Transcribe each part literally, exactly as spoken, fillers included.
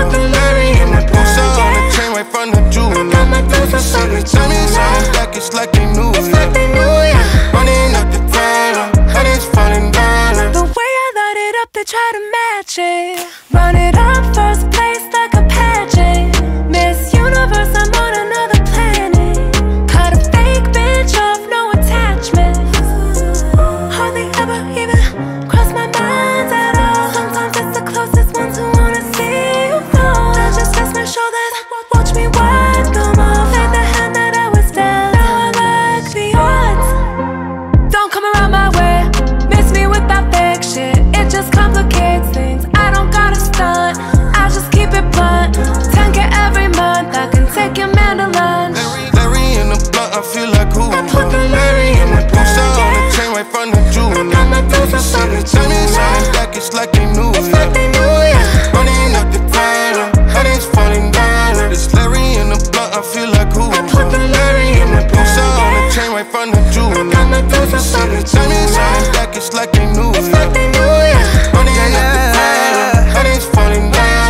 put the Larry in the blunt. On the chain right from the jewel. I got my doses on the Diamonds on his neck, it's like they knew it. Running up the town, honey's falling down. The way I light it up, they try to match it. Run it up, first place like a pageant. Miss Universe, I'm on another planet. Cut a fake bitch off, no attachments. Hardly ever even cross my mind at all. Sometimes it's the closest ones who wanna see you fall. I just rest my shoulders, watch me wipe them off. Like the hand that I was dealt, now I like the odds. Don't come around my way, miss me with that fake shit. It just complicates things, I don't gotta stunt. I just keep it blunt, ten K every month, I can take your man to lunch. Larry in the blunt, I feel like Hoover. I put the Larry in the blunt. On the chain right from the jewel. I got my doses on the Diamonds on his neck, it's like they knew it. Running up the town, honey's falling down. This Larry in the blunt, I feel like Hoover. I put the Larry in the blunt. On the chain right from the jewel. I got my doses on the Diamonds on his neck, it's like they knew it. Running up the town, honey's falling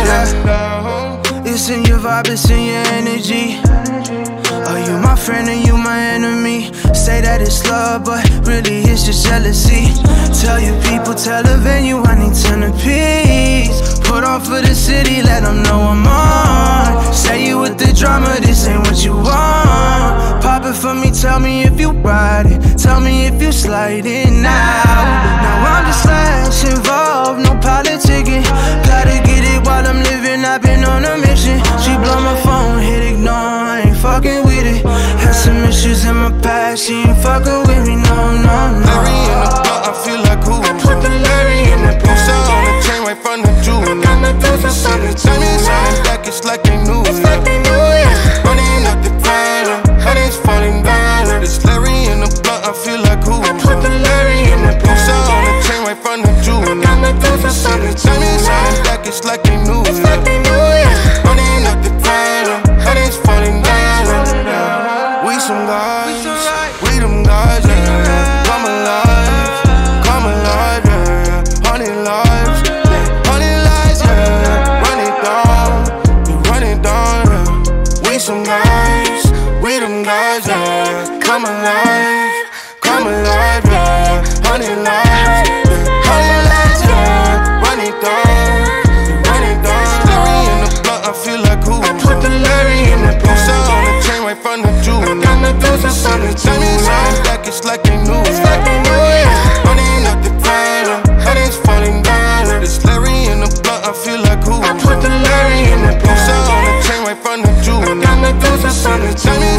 down. It's in your vibe, it's in your energy. Are you my friend or you my enemy? Say that it's love, but really it's just jealousy. Tell your people, tell the venue I need ten apiece. Put on for the city, let them know I'm on. Say you with the drama, this ain't what you want. Pop it for me, tell me if you ride it. Tell me if you slide it now. Now I'm just less involved, no politicking. Gotta get it while I'm living, I've been on a mission. She blow my phone, hit ignore, I ain't fucking with it. Had some issues in my past, she ain't fucking with me, no, no, no. Larry in the blunt, I feel like Hoover. I put the Larry in the blunt. On the chain right from the jewel. I got my doses on the Diamonds on his neck, it's like they knew it. Running up the town, honey's falling down. This Larry in the blunt, I feel like Hoover. I put the Larry in the blunt. On the chain right from the jewel. I got my doses on the Diamonds on his neck, it's like they knew it. Running up the town, honey's falling down. We some guys, we them guys, yeah. Come alive, come alive, yeah. Hundred lives, yeah. Hundred lives, yeah. Run it down, we run it down, yeah. We some guys, we them guys, yeah. Come alive, come alive, yeah. Hundred lives, yeah. Hundred lives, yeah. Run it down, we run it down. Larry in the blunt, I feel like Hoover. I put the Larry in the blunt. On the chain right from the jewel. I got my doses on the Diamonds on his neck, it's like they knew it. Running up the town, honey's falling down. This Larry in the blunt, I feel like Hoover. I put the Larry in the blunt. On the chain right from the jewel. I got my doses on the Diamonds